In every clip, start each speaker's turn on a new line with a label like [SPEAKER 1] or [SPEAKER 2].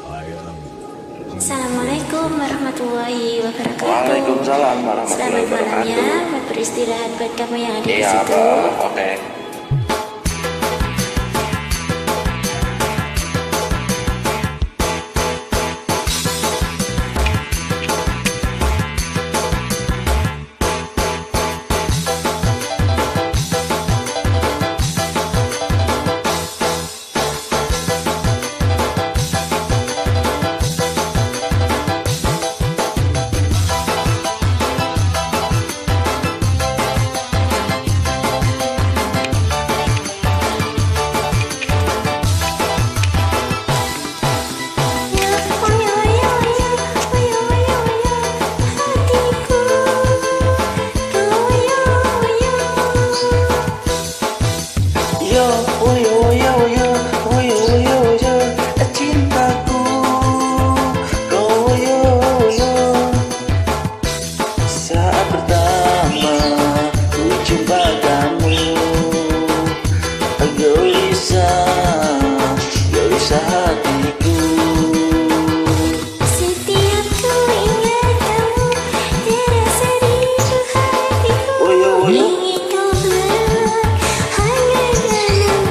[SPEAKER 1] Assalamualaikum warahmatullahi wabarakatuh.
[SPEAKER 2] Waalaikumsalam warahmatullahi
[SPEAKER 1] Selamat malam
[SPEAKER 2] wabarakatuh.
[SPEAKER 1] ya, buat beristirahat buat kamu yang ada di
[SPEAKER 2] Iya,
[SPEAKER 1] situ.
[SPEAKER 2] oke. Cintaku, saat pertama ku jumpa kamu, gelisah hatiku.
[SPEAKER 1] Setiap ku ingat kamu, terasa di hatiku. Ingin kau peluk, hangat dalam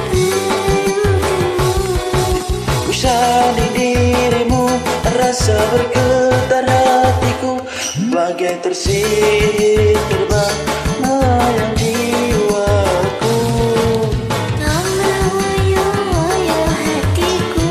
[SPEAKER 1] pelukanmu.
[SPEAKER 2] Usah di dirimu, rasa bergetar hatiku, bagai tersihir terbang melayang jiwaku.
[SPEAKER 1] Kau meloyo-loyo hatiku.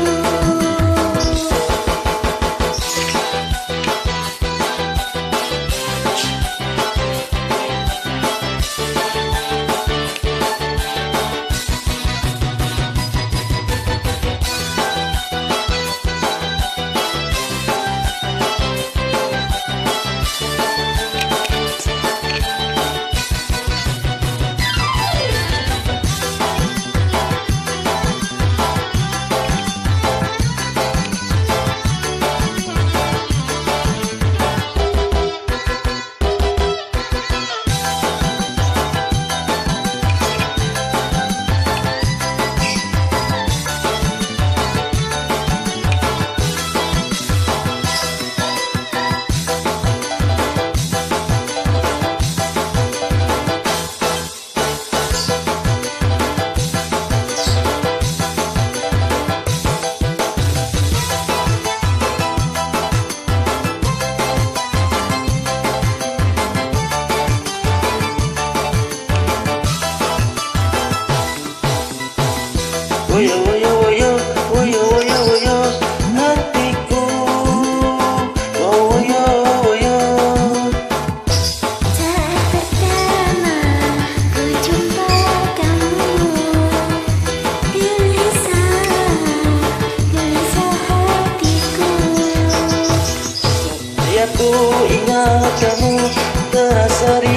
[SPEAKER 2] Woyo woyo woyo woyo woyo woyo hatiku. Woyo woyo.
[SPEAKER 1] Saat pertama ku jumpa kamu, gelisah hatiku.
[SPEAKER 2] Setiap ku ingat kamu, terasa